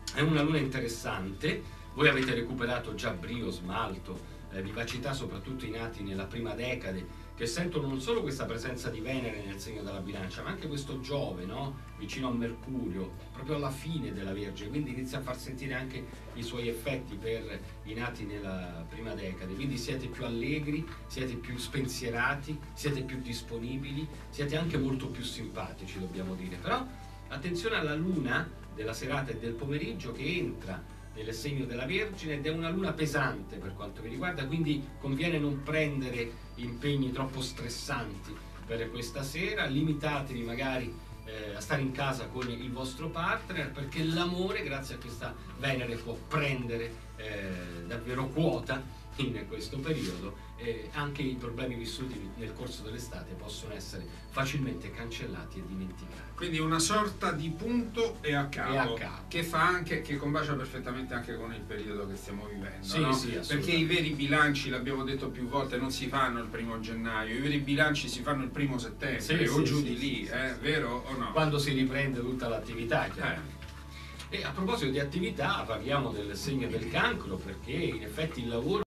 È una luna interessante, voi avete recuperato già brio, smalto, vivacità, soprattutto i nati nella prima decade, che sentono non solo questa presenza di Venere nel segno della Bilancia, ma anche questo Giove, no? Vicino a Mercurio, proprio alla fine della Vergine, quindi inizia a far sentire anche i suoi effetti per i nati nella prima decade, quindi siete più allegri, siete più spensierati, siete più disponibili, siete anche molto più simpatici, dobbiamo dire. Però attenzione alla luna della serata e del pomeriggio che entra nel segno della Vergine ed è una luna pesante per quanto vi riguarda, quindi conviene non prendere impegni troppo stressanti per questa sera, limitatevi magari a stare in casa con il vostro partner, perché l'amore grazie a questa Venere può prendere davvero quota in questo periodo, anche i problemi vissuti nel corso dell'estate possono essere facilmente cancellati e dimenticati. Quindi una sorta di punto e a capo, che fa anche, che combacia perfettamente anche con il periodo che stiamo vivendo, sì, no? sì, perché i veri bilanci, l'abbiamo detto più volte, non si fanno il 1° gennaio, i veri bilanci si fanno il 1° settembre, sì, o sì, giù sì, di lì, sì, vero o no? Quando si riprende tutta l'attività, E a proposito di attività, parliamo del segno del Cancro, perché in effetti il lavoro